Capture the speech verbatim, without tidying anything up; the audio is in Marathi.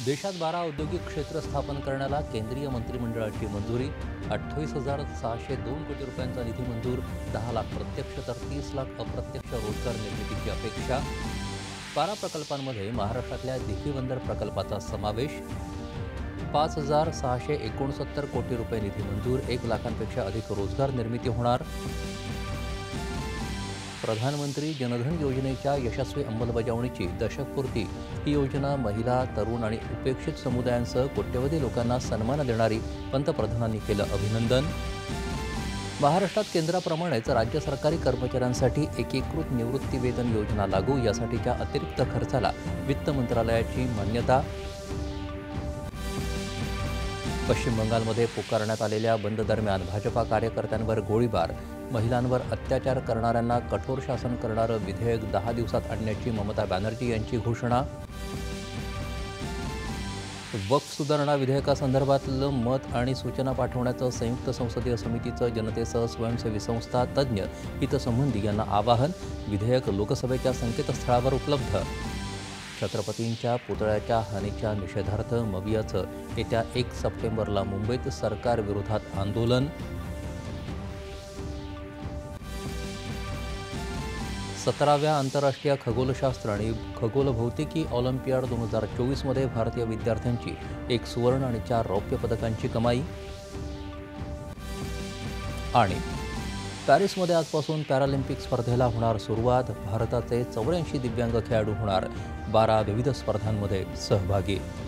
देशात बारा औद्योगिक क्षेत्र स्थापन करण्याला केंद्रीय मंत्रिमंडळाची मंजुरी. अठ्ठावीस हजार सहाशे दोन कोटी रुपयांचा निधी मंजूर. दहा लाख प्रत्यक्ष तर तीस लाख अप्रत्यक्ष रोजगार निर्मितीची अपेक्षा. बारा प्रकल्पांमध्ये महाराष्ट्रातल्या दिघी बंदर प्रकल्पाचा समावेश. पाच हजार सहाशे एकोणसत्तर कोटी रुपये निधी मंजूर. एक लाखांपेक्षा अधिक रोजगार निर्मिती होणार. प्रधानमंत्री जनधन योजनेच्या यशस्वी अंमलबजावणीची दशकपूर्ती. ही योजना महिला, तरुण आणि उपेक्षित समुदायांसह कोट्यवधी लोकांना सन्मान देणारी. पंतप्रधानांनी केलं अभिनंदन. महाराष्ट्रात केंद्राप्रमाणेच राज्य सरकारी कर्मचाऱ्यांसाठी एकीकृत निवृत्तीवेतन योजना लागू. यासाठीच्या अतिरिक्त खर्चाला वित्त मंत्रालयाची मान्यता. पश्चिम बंगालमध्ये पुकारण्यात आलेल्या बंद दरम्यान भाजपा कार्यकर्त्यांवर गोळीबार. महिलांवर अत्याचार करणाऱ्यांना कठोर शासन करणारं विधेयक दहा दिवसात आणण्याची ममता बॅनर्जी यांची घोषणा. वक्फ सुधारणा विधेयकासंदर्भातलं मत आणि सूचना पाठवण्याचं संयुक्त संसदीय समितीचं जनतेसह स्वयंसेवी संस्था, तज्ज्ञ, हितसंबंधी यांना आवाहन. विधेयक लोकसभेच्या संकेतस्थळावर उपलब्ध. छत्रपतींच्या पुतळ्याच्या हानीच्या निषेधार्थ मवियाचं येत्या एक सप्टेंबरला मुंबईत सरकारविरोधात आंदोलन. सतराव्या आंतरराष्ट्रीय खगोलशास्त्र आणि खगोलभौतिकी ऑलिम्पियाड दोन हजार चोवीसमध्ये भारतीय विद्यार्थ्यांची एक सुवर्ण आणि चार रौप्य पदकांची कमाई. आणि पॅरिसमध्ये आजपासून पॅरालिम्पिक स्पर्धेला होणार सुरुवात. भारताचे चौऱ्याऐंशी दिव्यांग खेळाडू होणार बारा विविध स्पर्धांमध्ये सहभागी.